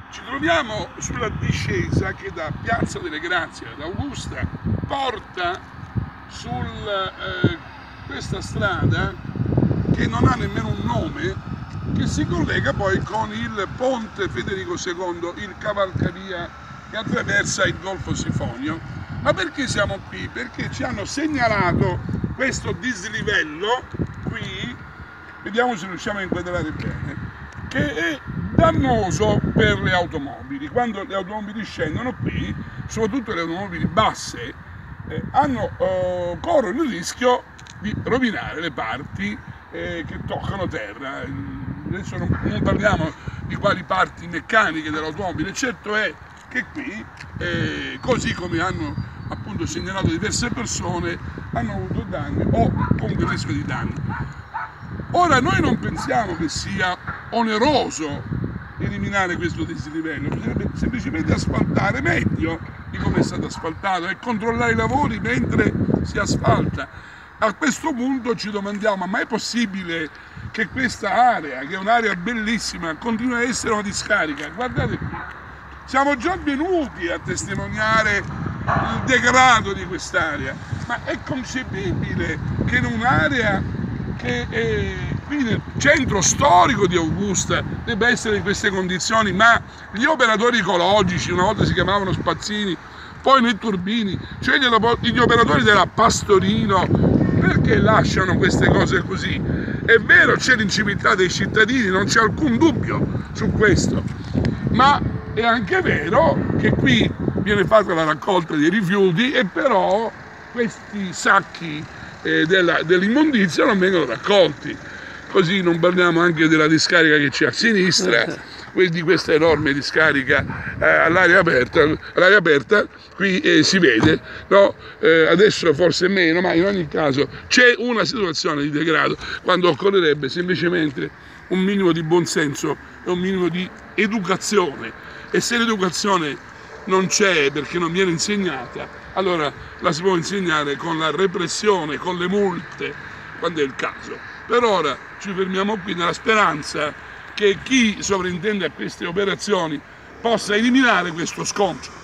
Ci troviamo sulla discesa che da Piazza delle Grazie ad Augusta porta su questa strada che non ha nemmeno un nome, che si collega poi con il ponte Federico II, il cavalcavia che attraversa il Golfo Sifonio. Ma perché siamo qui? Perché ci hanno segnalato questo dislivello qui, vediamo se riusciamo a inquadrare bene, che è dannoso per le automobili. Quando le automobili scendono qui, soprattutto le automobili basse, corrono il rischio di rovinare le parti che toccano terra. Adesso non parliamo di quali parti meccaniche dell'automobile, certo è che qui, così come hanno appunto segnalato diverse persone, hanno avuto danni o comunque il rischio di danni. Ora noi non pensiamo che sia oneroso eliminare questo dislivello, bisognerebbe semplicemente asfaltare meglio di come è stato asfaltato e controllare i lavori mentre si asfalta. A questo punto ci domandiamo: ma è possibile che questa area, che è un'area bellissima, continui a essere una discarica? Guardate qui, siamo già venuti a testimoniare il degrado di quest'area, ma è concepibile che in un'area che è qui nel centro storico di Augusta debba essere in queste condizioni? Ma gli operatori ecologici, una volta si chiamavano spazzini, poi netturbini, cioè gli operatori della Pastorino, perché lasciano queste cose così? È vero, c'è l'inciviltà dei cittadini, non c'è alcun dubbio su questo, ma è anche vero che qui viene fatta la raccolta dei rifiuti e però questi sacchi dell'immondizia non vengono raccolti. Così non parliamo anche della discarica che c'è a sinistra, di questa enorme discarica all'aria aperta, qui si vede, no? Adesso forse meno, ma in ogni caso c'è una situazione di degrado, quando occorrerebbe semplicemente un minimo di buonsenso e un minimo di educazione. E se l'educazione non c'è perché non viene insegnata, allora la si può insegnare con la repressione, con le multe, quando è il caso. Per ora ci fermiamo qui nella speranza che chi sovrintende a queste operazioni possa eliminare questo scontro.